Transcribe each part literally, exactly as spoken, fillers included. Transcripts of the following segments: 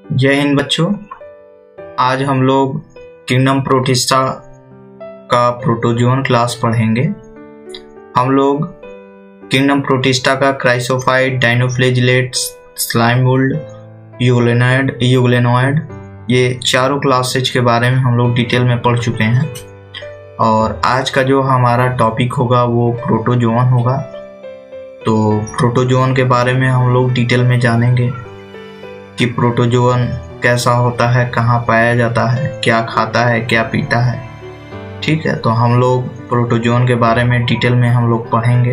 जय हिंद बच्चों। आज हम लोग किंगडम प्रोटिस्टा का प्रोटोजोन क्लास पढ़ेंगे। हम लोग किंगडम प्रोटिस्टा का chrysophyte, dinoflagellate, slime mould, euglenoid euglenoid ये चारों क्लासेज के बारे में हम लोग डिटेल में पढ़ चुके हैं। और आज का जो हमारा टॉपिक होगा वो प्रोटोजोन होगा। तो प्रोटोजोन के बारे में हम लोग डिटेल में जानेंगे कि प्रोटोजोन कैसा होता है, कहाँ पाया जाता है, क्या खाता है, क्या पीता है। ठीक है, तो हम लोग प्रोटोजोन के बारे में डिटेल में हम लोग पढ़ेंगे।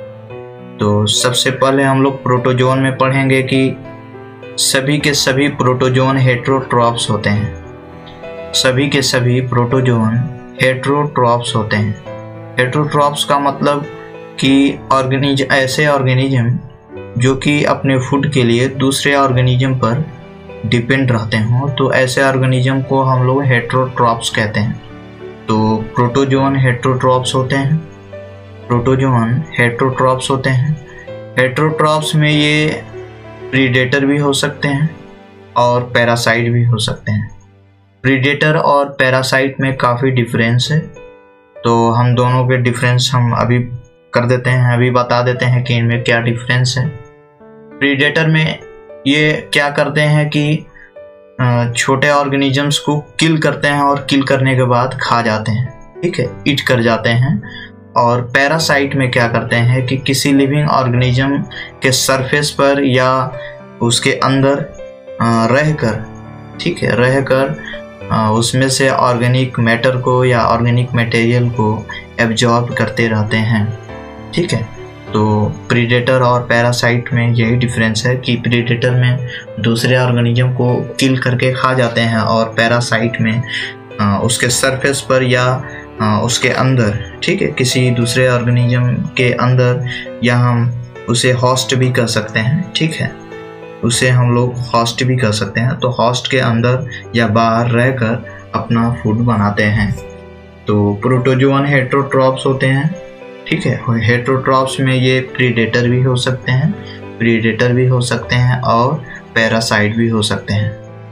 तो सबसे पहले हम लोग प्रोटोजोन में पढ़ेंगे कि सभी के सभी प्रोटोजोन हेटेरोट्रॉप्स होते हैं। सभी के सभी प्रोटोजोन हेटेरोट्रॉप्स होते हैं। हेटेरोट्रॉप्स का मतलब कि ऑर्गेनिज ऐसे ऑर्गेनिज्म जो कि अपने फूड के लिए दूसरे ऑर्गेनिज्म पर डिपेंड रहते हों, तो ऐसे ऑर्गेनिज्म को हम लोग हेटेरोट्रॉप्स कहते हैं। तो प्रोटोजोन हेटेरोट्रॉप्स होते हैं। प्रोटोजोन हेटेरोट्रॉप्स होते हैं। हेटेरोट्रॉप्स में ये प्रीडेटर भी हो सकते हैं और पैरासाइट भी हो सकते हैं। प्रीडेटर और पैरासाइट में काफ़ी डिफरेंस है, तो हम दोनों के डिफरेंस हम अभी कर देते हैं, अभी बता देते हैं कि इनमें क्या डिफरेंस है। प्रीडेटर में ये क्या करते हैं कि छोटे ऑर्गेनिजम्स को किल करते हैं और किल करने के बाद खा जाते हैं, ठीक है, ईट कर जाते हैं। और पैरासाइट में क्या करते हैं कि किसी लिविंग ऑर्गेनिज्म के सरफेस पर या उसके अंदर रहकर, ठीक है, रहकर उसमें से ऑर्गेनिक मैटर को या ऑर्गेनिक मटेरियल को एब्जॉर्ब करते रहते हैं। ठीक है, तो प्रीडेटर और पैरासाइट में यही डिफरेंस है कि प्रीडेटर में दूसरे ऑर्गेनिज्म को किल करके खा जाते हैं और पैरासाइट में आ, उसके सरफेस पर या आ, उसके अंदर, ठीक है, किसी दूसरे ऑर्गेनिज्म के अंदर, या हम उसे होस्ट भी कर सकते हैं। ठीक है, उसे हम लोग होस्ट भी कर सकते हैं। तो होस्ट के अंदर या बाहर रहकर अपना फूड बनाते हैं। तो प्रोटोजोन हेटेरोट्रॉप्स होते हैं। ठीक है, हेटेरोट्रॉप्स में ये प्रीडेटर भी हो सकते हैं, प्रीडेटर भी हो सकते हैं और पैरासाइट भी हो सकते हैं।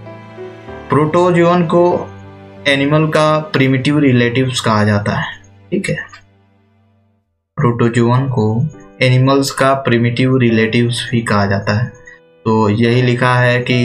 प्रोटोजोन को एनिमल का प्रिमिटिव रिलेटिव्स कहा जाता है। ठीक है, प्रोटोजोन को एनिमल्स का प्रिमिटिव रिलेटिव्स भी कहा जाता है। तो यही लिखा है कि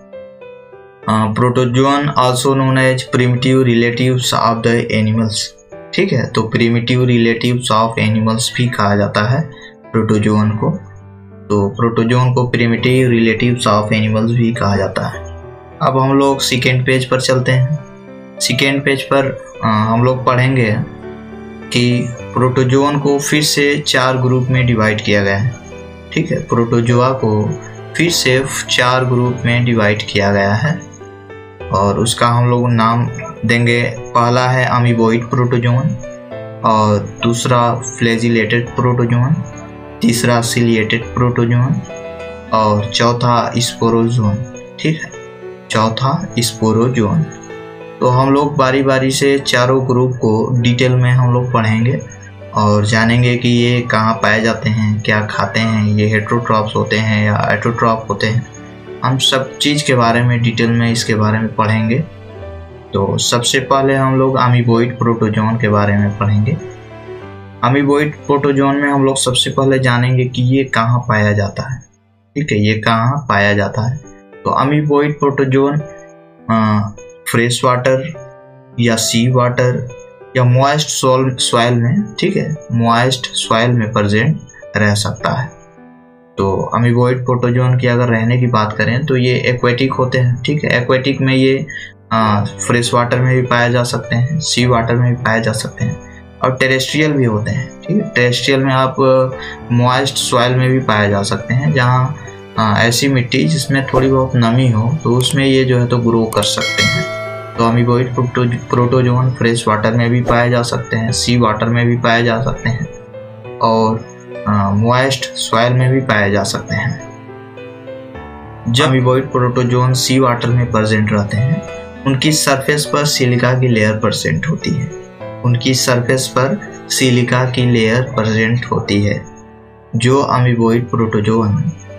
protozoan also known as primitive relatives of the animals. ठीक है, तो प्रिमिटिव रिलेटिव्स ऑफ एनिमल्स भी कहा जाता है प्रोटोजोन को। तो प्रोटोजोन को प्रिमिटिव रिलेटिव्स ऑफ एनिमल्स भी कहा जाता है। अब हम लोग सेकेंड पेज पर चलते हैं। सेकेंड पेज पर आ, हम लोग पढ़ेंगे कि प्रोटोजोन को फिर से चार ग्रुप में डिवाइड किया गया है। ठीक है, प्रोटोजोआ को फिर से चार ग्रुप में डिवाइड किया गया है और उसका हम लोग नाम देंगे। पहला है अमीबोइड प्रोटोजोन, और दूसरा फ्लैजिलेटेड प्रोटोजोन, तीसरा सिलिएटेड प्रोटोजोन और चौथा स्पोरोजोन। ठीक है, चौथा स्पोरोजोन। तो हम लोग बारी बारी से चारों ग्रुप को डिटेल में हम लोग पढ़ेंगे और जानेंगे कि ये कहाँ पाए जाते हैं, क्या खाते हैं, ये हेटेरोट्रॉप्स होते हैं या ऑटोट्रॉप होते हैं। हम सब चीज़ के बारे में डिटेल में इसके बारे में पढ़ेंगे। तो सबसे पहले हम लोग अमीबोइड प्रोटोजोन के बारे में पढ़ेंगे। अमीबोइड प्रोटोजोन में हम लोग सबसे पहले जानेंगे कि ये कहाँ पाया जाता है। ठीक है, ये कहाँ पाया जाता है। तो अमीबोइड प्रोटोजोन फ्रेश वाटर या सी वाटर या मॉइस्ट सॉइल में, ठीक है, मॉइस्ट सॉइल में प्रेजेंट रह सकता है। तो अमीबोइड प्रोटोजोन की अगर रहने की बात करें तो ये एक्वेटिक होते हैं। ठीक है, एक्वेटिक में ये फ्रेश वाटर में भी पाए जा सकते हैं, सी वाटर में भी पाए जा सकते हैं और टेरेस्ट्रियल भी होते हैं। ठीक है, टेरेस्ट्रियल में आप मॉइस्ट सॉइल में भी पाए जा सकते हैं, जहाँ ऐसी मिट्टी जिसमें थोड़ी बहुत नमी हो तो उसमें ये जो है तो ग्रो कर सकते हैं। तो अमीबोइड प्रोटोजोन फ्रेश वाटर में भी पाए जा सकते हैं, सी वाटर में भी पाए जा सकते हैं और मॉइस्ट सॉइल में भी पाए जा सकते हैं। जब अमीबोइड प्रोटोजोन सी वाटर में प्रेजेंट रहते हैं, उनकी सरफेस पर सिलिका की लेयर प्रेजेंट होती है। उनकी सरफेस पर सिलिका की लेयर प्रेजेंट होती है। जो अमीबोइड प्रोटोजोन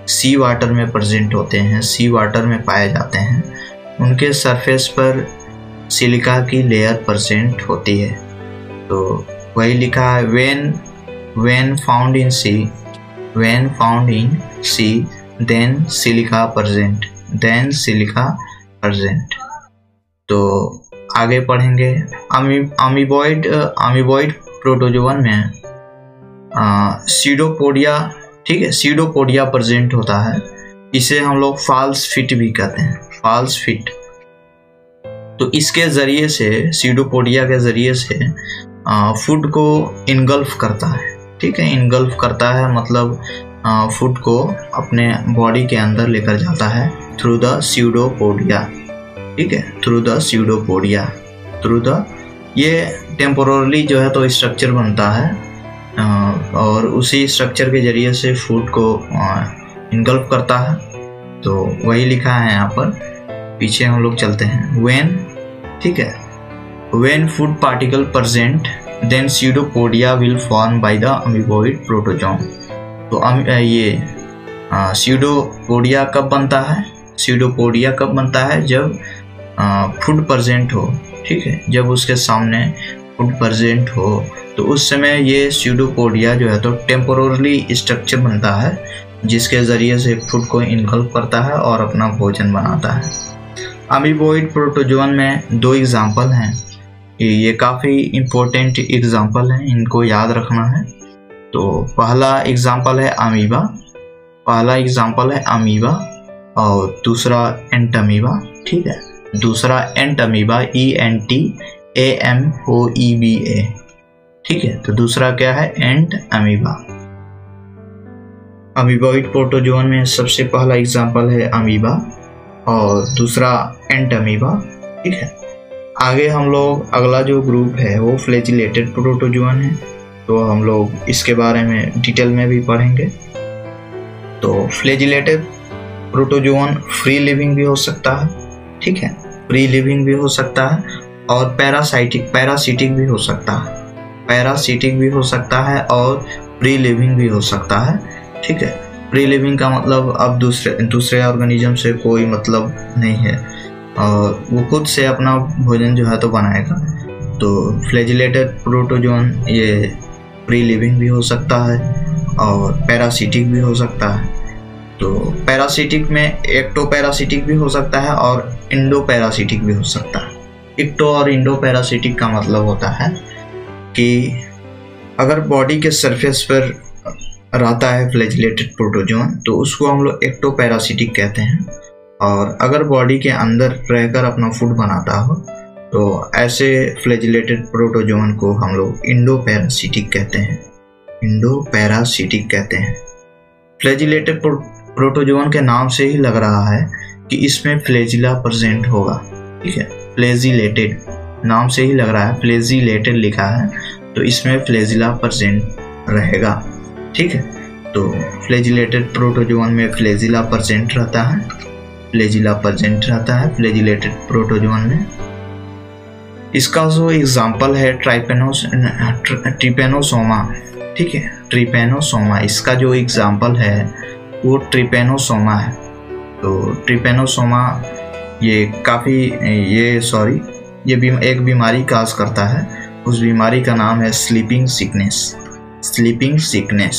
सी वाटर में प्रेजेंट होते हैं, सी वाटर में पाए जाते हैं, उनके सरफेस पर सिलिका की लेयर प्रेजेंट होती है। तो वही लिखा है when when found in sea when found in sea then silica present then silica present. तो आगे पढ़ेंगे अमी अमीबॉइड अमीबॉइड प्रोटोजोवन में सीडोपोडिया, ठीक है, सीडोपोडिया प्रेजेंट होता है। इसे हम लोग फॉल्स फिट भी कहते हैं, फॉल्स फिट। तो इसके जरिए से, सीडोपोडिया के जरिए से फूड को इनगल्फ करता है, ठीक है, इनगल्फ करता है मतलब फूड को अपने बॉडी के अंदर लेकर जाता है थ्रू द सीडोपोडिया, ठीक है, through the pseudopodia through the ये टेम्पोरली जो है तो स्ट्रक्चर बनता है और उसी स्ट्रक्चर के जरिए से फूड को इनगल्फ करता है। तो वही लिखा है यहाँ पर, पीछे हम लोग चलते हैं। व्हेन, ठीक है, when food particle present then pseudopodia will form by the amoeboid protozoan. तो ये सीडोपोडिया कब बनता है, सीडोपोडिया कब बनता है, जब फूड प्रेजेंट हो, ठीक है, जब उसके सामने फूड प्रेजेंट हो तो उस समय ये सीडोपोडिया जो है तो टेम्पोरली स्ट्रक्चर बनता है जिसके ज़रिए से फूड को इनगल्फ करता है और अपना भोजन बनाता है। अमीबॉइड प्रोटोजोन में दो एग्जाम्पल हैं, ये काफ़ी इम्पोर्टेंट एग्जाम्पल हैं, इनको याद रखना है। तो पहला एग्जाम्पल है अमीबा, पहला एग्जाम्पल है अमीबा और दूसरा एंटमीबा, ठीक है, दूसरा entamoeba, E N T A M O E B A, ठीक है। तो दूसरा क्या है, एंट अमीबा। अमीबॉइड प्रोटोजोन में सबसे पहला एग्जाम्पल है अमीबा और दूसरा एंट अमीबा, ठीक है। आगे हम लोग अगला जो ग्रुप है वो फ्लैजिलेटेड प्रोटोजोन है, तो हम लोग इसके बारे में डिटेल में भी पढ़ेंगे। तो फ्लैजिलेटेड प्रोटोजोन फ्री लिविंग भी हो सकता है, ठीक है, फ्री लिविंग भी हो सकता है और पैरासाइटिक पैरासिटिक भी हो सकता है, पैरासिटिक भी हो सकता है और फ्री लिविंग भी हो सकता है, ठीक है। फ्री लिविंग का मतलब अब दूसरे दूसरे ऑर्गेनिज्म से कोई मतलब नहीं है और वो खुद से अपना भोजन जो है तो बनाएगा। तो फ्लैजिलेटेड प्रोटोजोन ये फ्री लिविंग भी हो सकता है और पैरासिटिक भी हो सकता है। तो पैरासिटिक में एक्टो पैरासिटिक भी हो सकता है और इंडो पैरासिटिक भी हो सकता है। एक्टो और इंडो पैरासिटिक का मतलब होता है कि अगर बॉडी के सरफेस पर रहता है फ्लैजिलेटेड प्रोटोजोन तो उसको हम लोग एक्टो पैरासिटिक कहते हैं, और अगर बॉडी के अंदर रहकर अपना फूड बनाता हो तो ऐसे फ्लैजिलेटेड प्रोटोजोन को हम लोग इंडो पैरासिटिक कहते हैं, इंडो पैरासिटिक कहते हैं। फ्लैजिलेटेड प्रोटोजोन के नाम से ही लग रहा है कि इसमें फ्लैजिला प्रेजेंट होगा, ठीक है, फ्लैजिलेटेड नाम से ही लग रहा है, फ्लैजिलेटेड लिखा है तो इसमें फ्लैजिला प्रेजेंट रहेगा, ठीक है। तो फ्लैजिलेटेड प्रोटोजोन में फ्लैजिला प्रेजेंट रहता है, फ्लैजिला प्रेजेंट रहता है फ्लैजिलेटेड प्रोटोजोन में। इसका जो एग्जाम्पल है ट्राइपेनोस ट्रिपेनोसोमा, ठीक है, ट्रिपेनोसोमा, इसका जो एग्जाम्पल है वो ट्रिपेनोसोमा है। तो ट्रिपेनोसोमा ये काफ़ी ये सॉरी ये भी एक बीमारी काज करता है, उस बीमारी का नाम है स्लीपिंग सिकनेस, स्लीपिंग सिकनेस।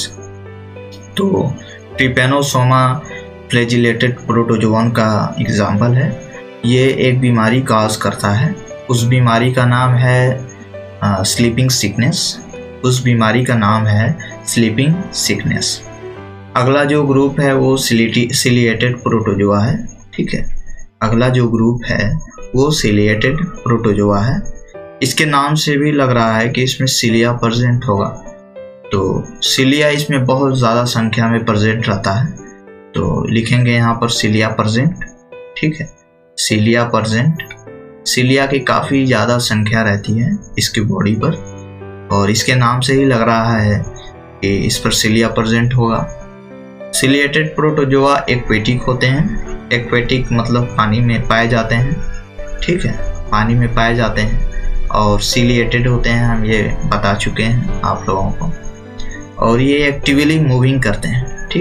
तो ट्रिपेनोसोमा फ्लैजिलेटेड प्रोटोजोन का एग्जाम्पल है, ये एक बीमारी काज करता है, उस बीमारी का नाम है स्लीपिंग सिकनेस, उस बीमारी का नाम है स्लीपिंग सिकनेस। अगला जो ग्रुप है वो सिलिएटेड प्रोटोजोआ है, ठीक है, अगला जो ग्रुप है वो सिलिएटेड प्रोटोजोआ है। इसके नाम से भी लग रहा है कि इसमें सिलिया प्रेजेंट होगा, तो सिलिया इसमें बहुत ज़्यादा संख्या में प्रेजेंट रहता है, तो लिखेंगे यहाँ पर सिलिया प्रेजेंट, ठीक है, सिलिया प्रेजेंट। सिलिया की काफ़ी ज़्यादा संख्या रहती है इसकी बॉडी पर और इसके नाम से ही लग रहा है कि इस पर सिलिया प्रेजेंट होगा। सिलिएटेड प्रोटोजोआ एक्वेटिक होते हैं, एक्वेटिक मतलब पानी में पाए जाते हैं, ठीक है, पानी में पाए जाते हैं और सिलिएटेड होते हैं, हम ये बता चुके हैं आप लोगों को, और ये एक्टिवली मूविंग करते हैं, ठीक है,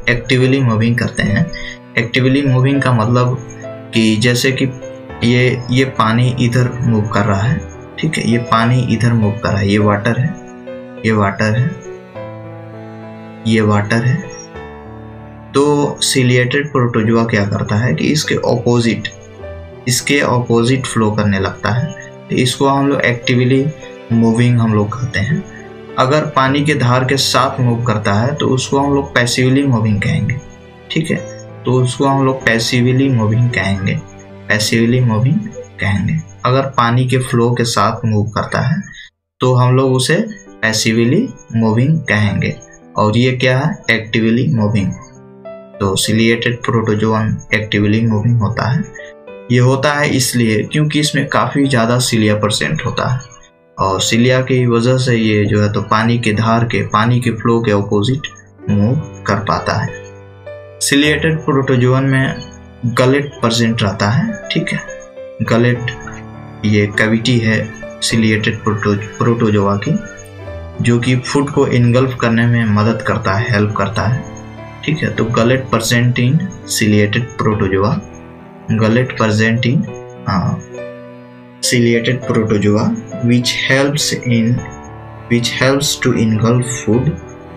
एक्टिवली मूविंग करते हैं। एक्टिवली मूविंग का मतलब कि जैसे कि ये ये पानी इधर मूव कर रहा है, ठीक है, ये पानी इधर मूव कर रहा है, ये वाटर है, ये वाटर है, ये वाटर है। तो सिलिएटेड प्रोटोजोआ क्या करता है कि इसके ऑपोजिट इसके ऑपोजिट फ्लो करने लगता है, तो इसको हम लोग एक्टिवली मूविंग हम लोग कहते हैं। अगर पानी के धार के साथ मूव करता है तो उसको हम लोग पैसिवली मूविंग कहेंगे, ठीक है, तो उसको हम लोग पैसिवली मूविंग कहेंगे, पैसिवली मूविंग कहेंगे। अगर पानी के फ्लो के साथ मूव करता है तो हम लोग उसे पैसिवली मूविंग कहेंगे, और ये क्या है, एक्टिवली मूविंग। तो सिलिएटेड प्रोटोजोअन एक्टिवली मूविंग होता है। ये होता है इसलिए क्योंकि इसमें काफ़ी ज़्यादा सिलिया परसेंट होता है, और सिलिया की वजह से ये जो है तो पानी के धार के पानी के फ्लो के ऑपोजिट मूव कर पाता है। सिलिएटेड प्रोटोजोअन में गलेट प्रेजेंट रहता है, ठीक है, गलेट ये कैविटी है सिलिएटेड प्रोटो प्रोटोजोआ की, जो कि फूड को इनगल्फ करने में मदद करता है, हेल्प करता है, ठीक है। तो gullet present in ciliated protozoa, gullet present in ciliated protozoa which helps in which helps to engulf food,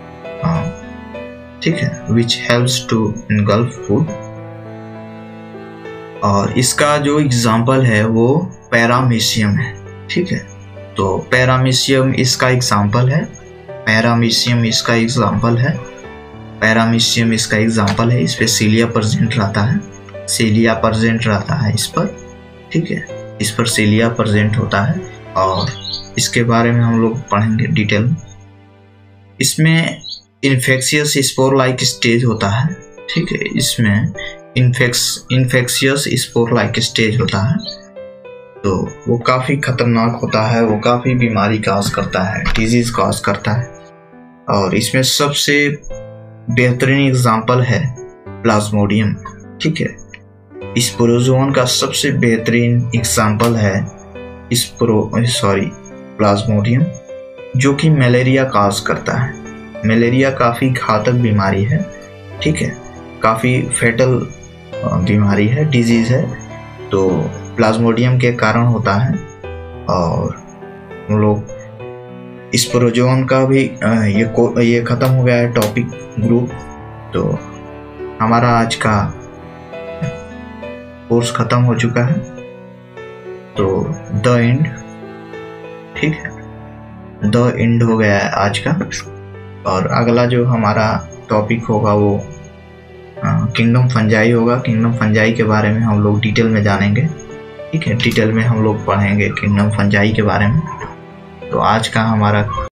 ठीक है, which helps to engulf food। और इसका जो एग्जाम्पल है वो पैरामीशियम है, ठीक है। तो पैरामीशियम इसका एग्जाम्पल है, पैरामीशियम इसका एग्जाम्पल है, पैरामीशियम इसका एग्जाम्पल है। इस पे सीलिया प्रेजेंट रहता है, सीलिया प्रेजेंट रहता है इस पर, ठीक है, इस पर सीलिया प्रेजेंट होता है, और इसके बारे में हम लोग पढ़ेंगे डिटेल में। इसमें इन्फेक्शियस स्पोर लाइक स्टेज होता है, ठीक है, इसमें इन्फेक्स इन्फेक्शियस स्पोर लाइक स्टेज होता है। तो वो काफ़ी खतरनाक होता है, वो काफ़ी बीमारी काज करता है, डिजीज काज करता है। और इसमें सबसे बेहतरीन एग्जाम्पल है प्लाज्मोडियम, ठीक है। इस प्रोटोजोअन का सबसे बेहतरीन एग्जाम्पल है इस प्रो सॉरी प्लाज्मोडियम, जो कि मलेरिया काज करता है। मलेरिया काफ़ी घातक बीमारी है, ठीक है, काफ़ी फेटल बीमारी है, डिजीज़ है। तो प्लाज्मोडियम के कारण होता है। और हम लोग इस प्रोटोजोअन का भी ये ये ख़त्म हो गया है टॉपिक ग्रुप। तो हमारा आज का कोर्स खत्म हो चुका है, तो द एंड, ठीक है, द एंड हो गया है आज का। और अगला जो हमारा टॉपिक होगा वो किंगडम फंजाई होगा। किंगडम फंजाई के बारे में हम लोग डिटेल में जानेंगे, ठीक है, डिटेल में हम लोग पढ़ेंगे किंगडम फंजाई के बारे में। तो आज का हमारा